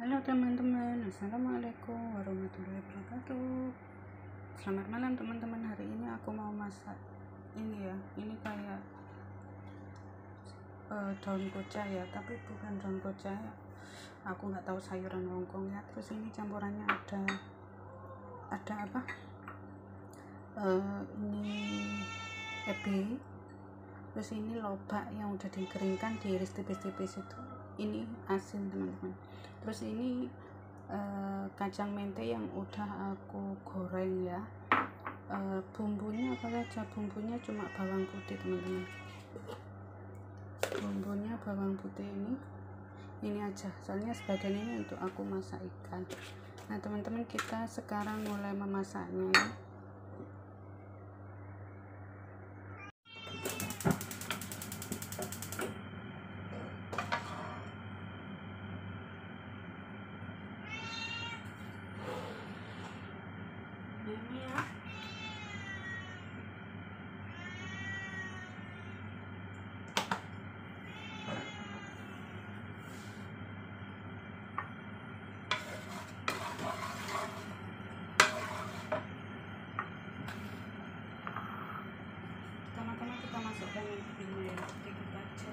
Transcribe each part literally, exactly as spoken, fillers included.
Halo teman-teman, assalamualaikum warahmatullahi wabarakatuh. Selamat malam teman-teman. Hari ini aku mau masak ini ya. Ini kayak uh, daun kucai ya, tapi bukan daun kucai. Aku nggak tahu sayuran longkong ya. Terus ini campurannya ada ada apa? Uh, ini ebi. Terus ini lobak yang udah dikeringkan, diiris tipis-tipis itu. Ini asin teman-teman. Terus ini uh, kacang mente yang udah aku goreng ya. Uh, bumbunya apa saja? Bumbunya cuma bawang putih teman-teman. Bumbunya bawang putih ini ini aja. Soalnya sebagian ini untuk aku masak ikan. Nah teman-teman, kita sekarang mulai memasaknya ya. Ini ya. Pertama-tama kita masukkan ini ya, sedikit aja.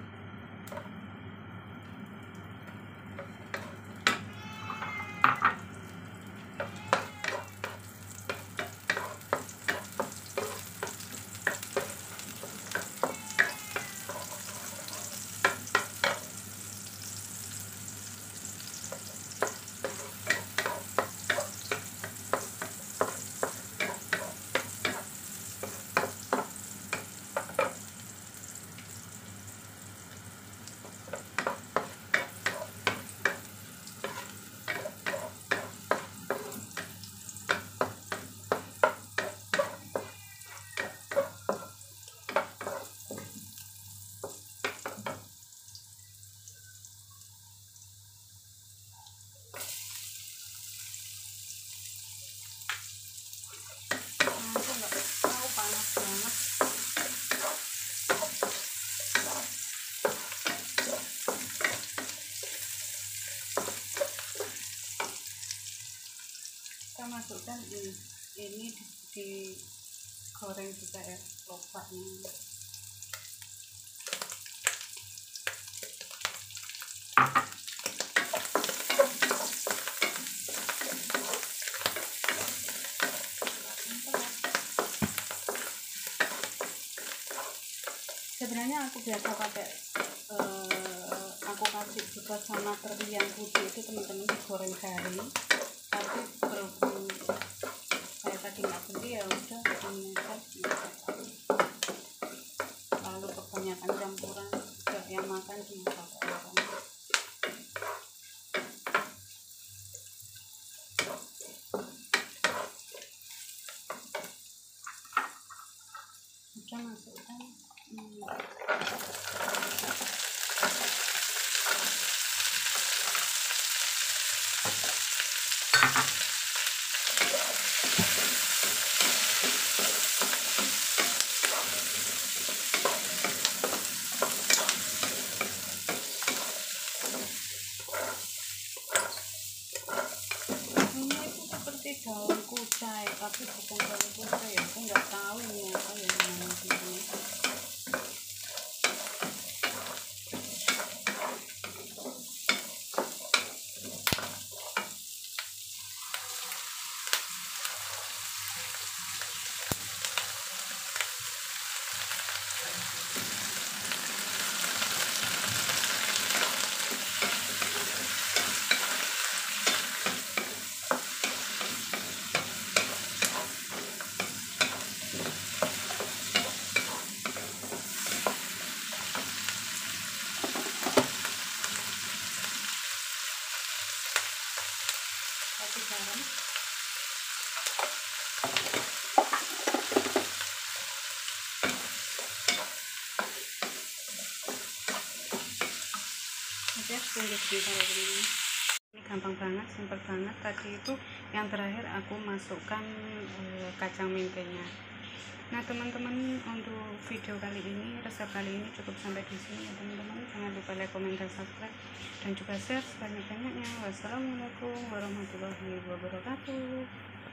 Kita masukkan ini ini di, di goreng juga ya lobaknya. Sebenarnya aku biasa pakai uh, aku kasih juga sama teri yang putih itu teman-teman, digoreng garing, tapi berhubung saya tadi nggak beli ya udah ini lalu kebanyakan campuran juga yang makan cuma pakai orang. Kita masukkan hmm. daun kucai, tapi bukan daun kucai ya, aku nggak tahu ini apa ya namanya. Kasih garam. Oke, tunggu sebentar ya ini. Ini gampang banget, simpel banget. Tadi itu yang terakhir aku masukkan e, kacang mentenya. Nah teman-teman, untuk video kali ini, resep kali ini cukup sampai di sini ya teman-teman. Jangan lupa like, comment, dan subscribe, dan juga share sebanyak-banyaknya. Wassalamualaikum warahmatullahi wabarakatuh.